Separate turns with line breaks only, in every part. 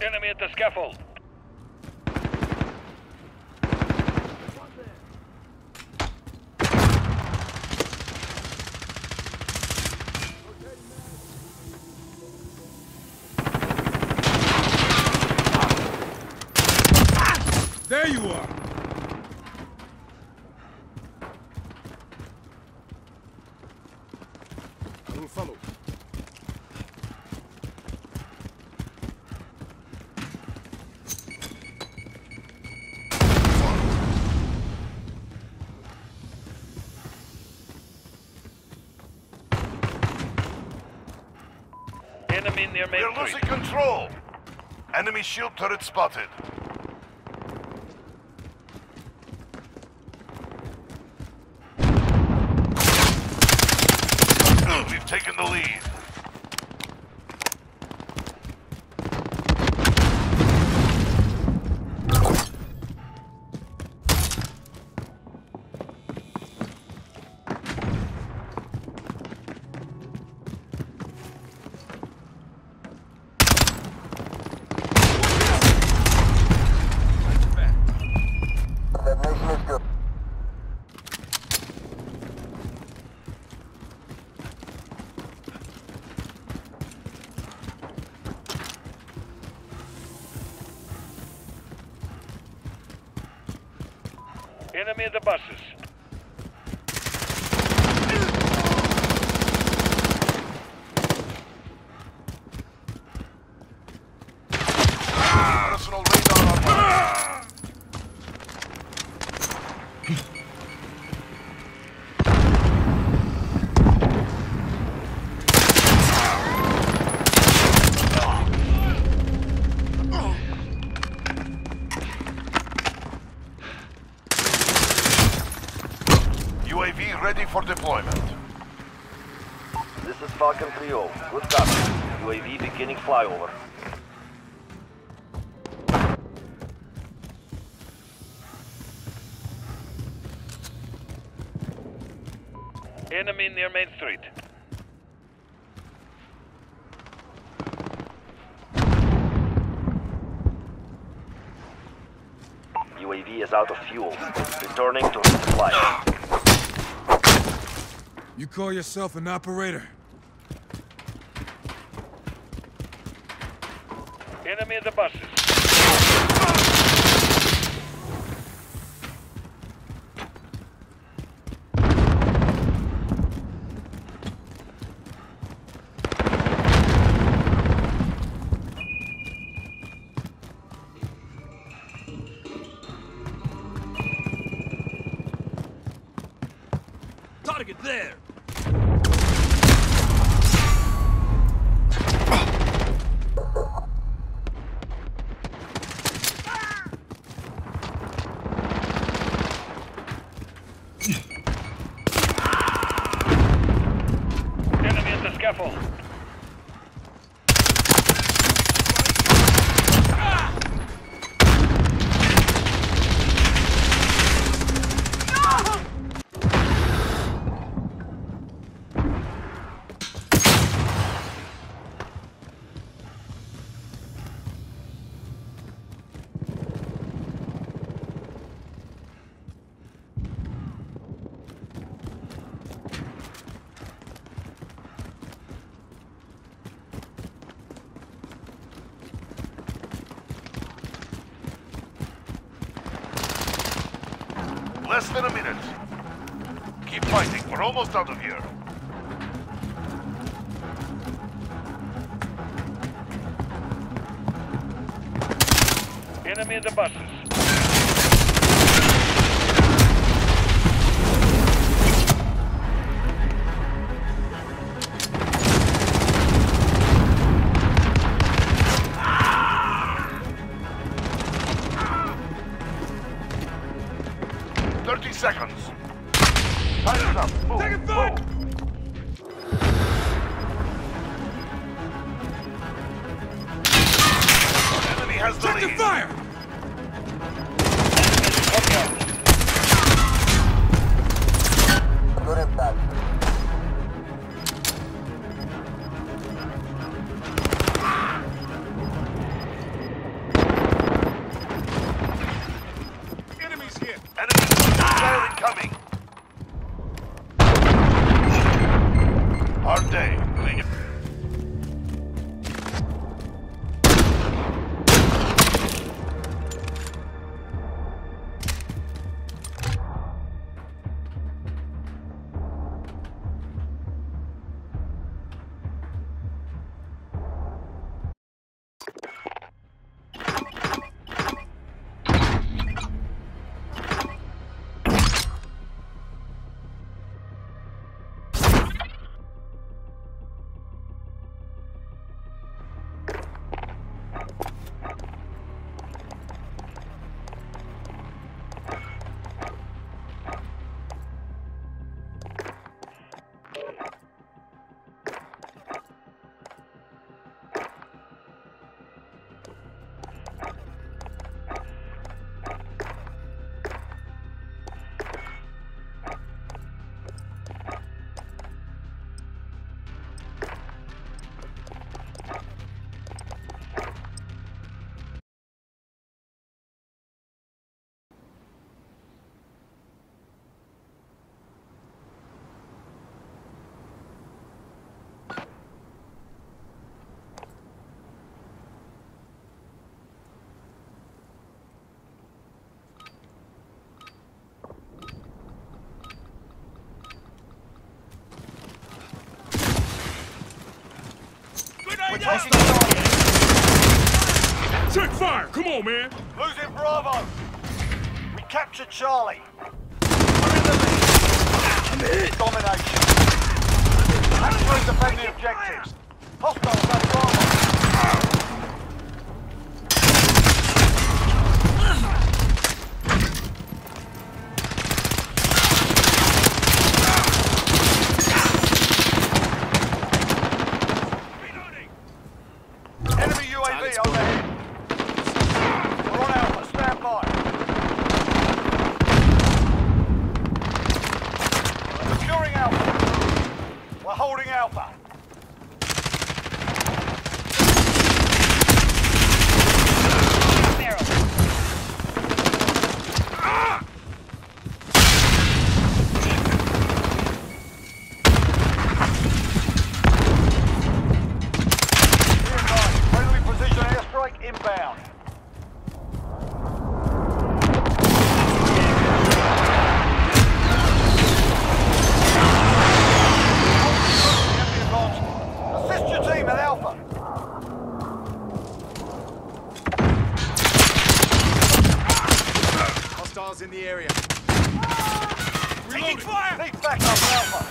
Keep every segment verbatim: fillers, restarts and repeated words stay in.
Enemy at the scaffold.
There you are! I will follow.
Enemy near main
We're
street.
losing control. Enemy shield turret spotted. We've taken the lead.
Enemy at the buses.
Personal radar online. U A V ready for deployment.
This is Falcon three oh. Good copy. U A V beginning flyover.
Enemy near main street.
U A V is out of fuel. Returning to resupply.
You call yourself an operator?
Enemy at the buses.
Target there!
Enemy at the scaffold.
Less than a minute. Keep fighting. We're almost out of here.
Enemy at the buses.
Thirty seconds. Time's up. Move.
Taking fire!
Enemy has the
Check the
lead.
fire!
Good day. Thank you.
We're taking Check fire! Come on, man!
Losing Bravo. We captured Charlie. We're in the lead. I'm hit. Domination. Absolute defend the objectives. Hostiles have Bravo. Enemy U A V overhead. We're on Alpha, stand by. Securing Alpha. We're holding Alpha. Friendly precision airstrike inbound. Assist your team at Alpha.
Hostiles in the area.
Taking fire! Need backup at Alpha.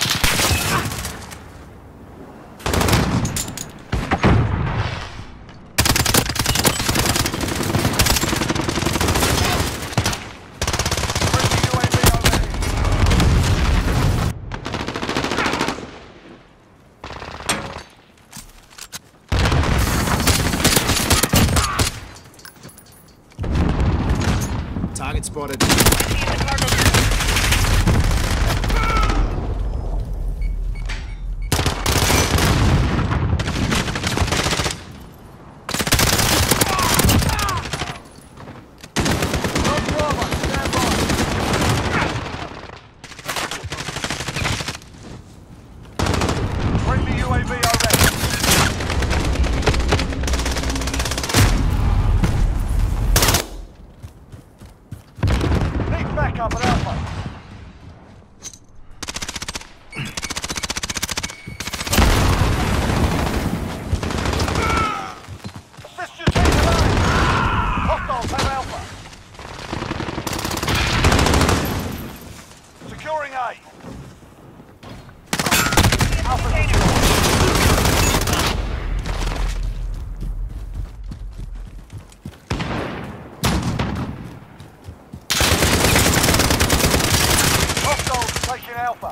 Friendly U A V overhead.
Target spotted.
North Bravo, stand by. Friendly U A V overhead. Need backup at Alpha. Assist your team at A. Hostiles have Alpha. Securing A. Alpha secure. Hostiles taking Alpha.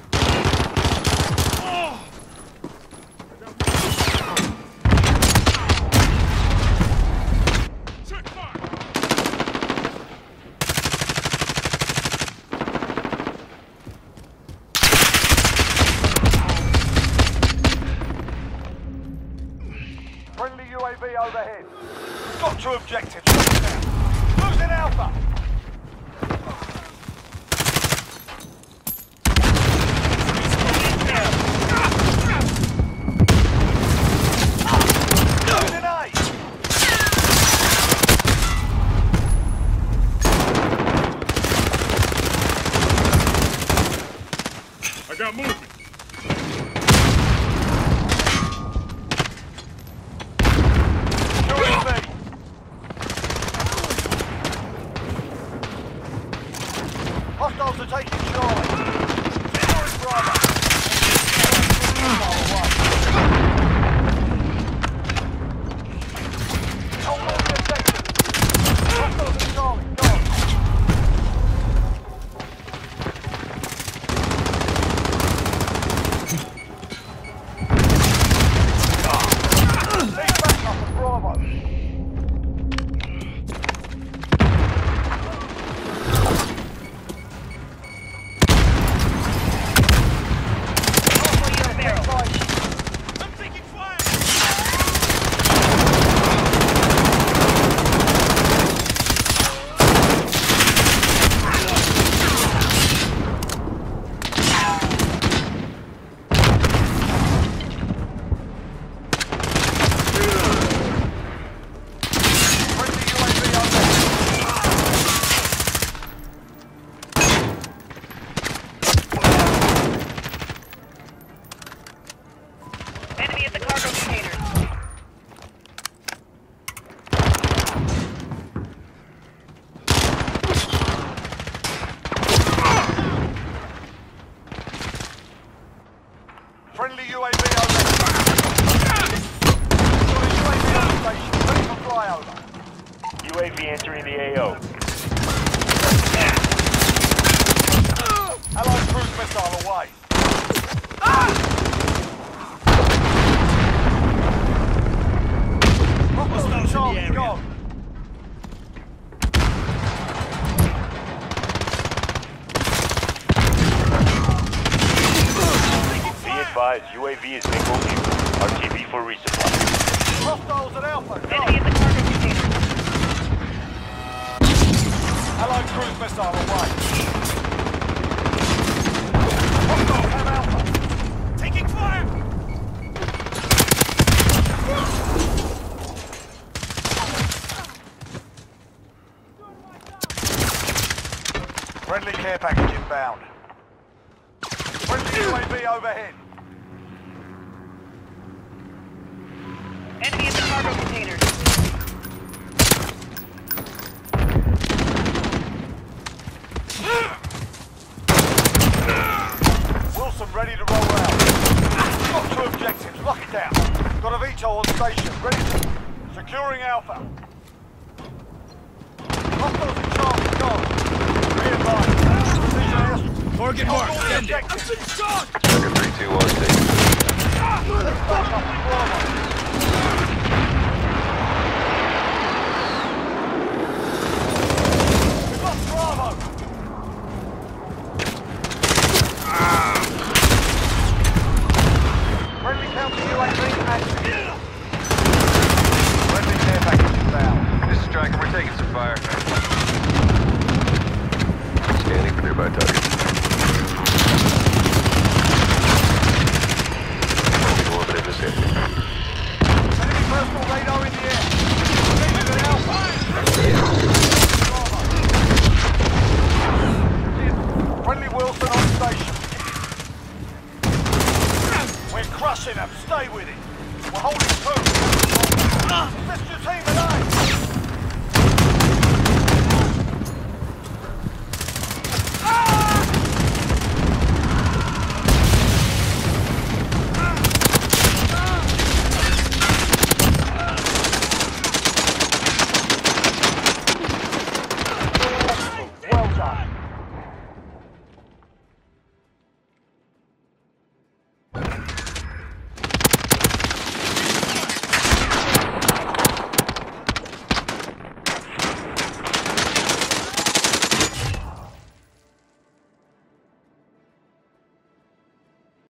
Check fire!
Friendly U A V overhead. Got two objectives. Losing Alpha.
got movement.
Securing B. Hostiles are taking Charlie. Securing Bravo. Hold on the objective. Hostiles are Charlie. Go. Need backup at Bravo.
I'm taking fire!
Friendly U A V on deck.
Enemy at the cargo container.
Friendly U A V on deck. U A V on station. Ready for flyover.
U A V entering the A O.
Allied cruise missile away. Hostiles Charlie, go.
Be advised, U A V is bingo view. R T B for resupply.
Hostiles at Alpha, go.
Enemy at the cargo container.
Allied cruise missile away. Hostiles have Alpha.
Taking fire!
Friendly care package inbound. Friendly U A V overhead.
Enemy at the cargo container.
Wilson ready to roll out. Got two objectives, lock it down. Got a Vito on station, ready to... Securing Alpha. Hostiles in Charlie, go. Be advised. Precision air-
Target
Hold
mark,
all the
send it.
objectives.
Striker three two one six.
Back up to Bravo. We've got Bravo. Friendly counter U A V active. Friendly care package inbound.
This is Striker, we're taking some fire. Scanning for nearby target. Moving orbit in this area.
Enemy personal radar in the air. Position at Alpha. Bravo. Friendly Wilson on station. We're crushing them. Stay with it. We're holding two. Mister Team